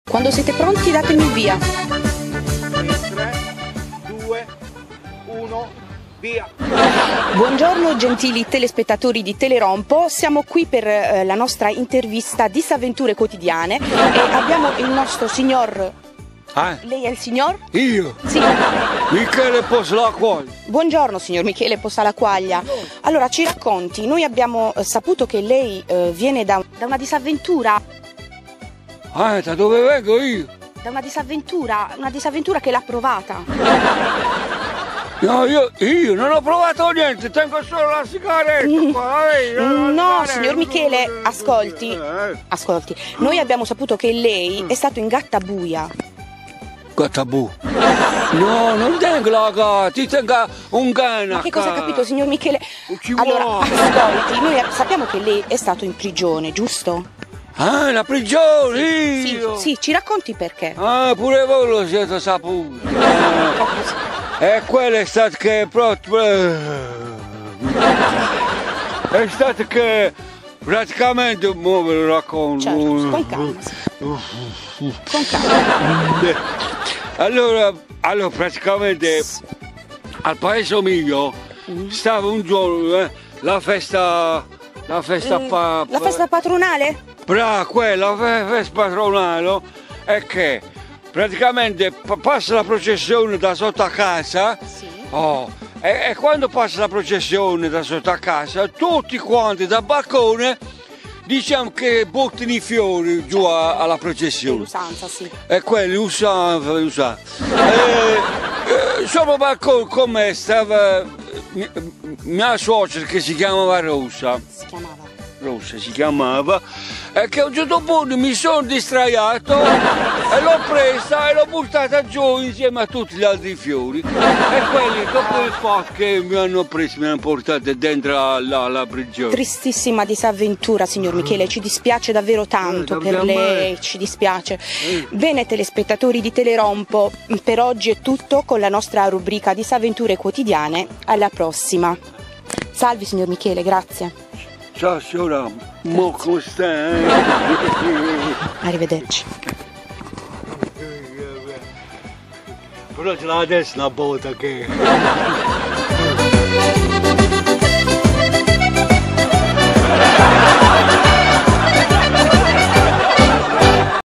Quando siete pronti datemi il via. 3, 2, 1, via! Buongiorno gentili telespettatori di Telerompo, siamo qui per la nostra intervista Disavventure quotidiane e abbiamo il nostro signor... Lei è il signor? Io? Sì. Michele Posalacquaglia. Buongiorno signor Michele Posalacquaglia. Allora ci racconti, noi abbiamo saputo che lei viene da una disavventura. Da dove vengo io? Da una disavventura che l'ha provata. No, io non ho provato niente, tengo solo la sigaretta qua, No, signor Michele, ascolti. Noi abbiamo saputo che lei è stato in Gattabuia. Gattabù? No, non tengo la gatta, ti tengo un cane. Ma che cosa ha capito, signor Michele? Ci Allora, vuole. ascolti, noi sappiamo che lei è stato in prigione, giusto? La prigione, Sì, io? sì, ci racconti perché? Pure voi lo siete saputo. E quello è stato che proprio... È stato che praticamente, mo ve lo racconto. Certo, con calma. Sì. Con calma. Allora praticamente al paese mio stava un giorno la festa La festa patronale? brava, quella festa patronale è che praticamente passa la processione da sotto a casa. Sì. E quando passa la processione da sotto a casa tutti quanti dal balcone diciamo che buttano i fiori giù alla processione. L'usanza, sì. E quelli usanza. Sopra il balcone con me stava mia suocera che si chiamava Rosa. Si chiamava. E che a un certo punto mi sono distraiato e l'ho presa e l'ho buttata giù insieme a tutti gli altri fiori. E quelli dopo il fatto che mi hanno portato dentro la prigione. Tristissima disavventura, signor Michele, ci dispiace davvero tanto per lei, ci dispiace. Bene telespettatori di Telerompo, per oggi è tutto con la nostra rubrica Disavventure quotidiane, alla prossima. Salvi signor Michele, grazie. Ciao signora, mo come stai? Arrivederci. Però ce l'ha adesso una botta che...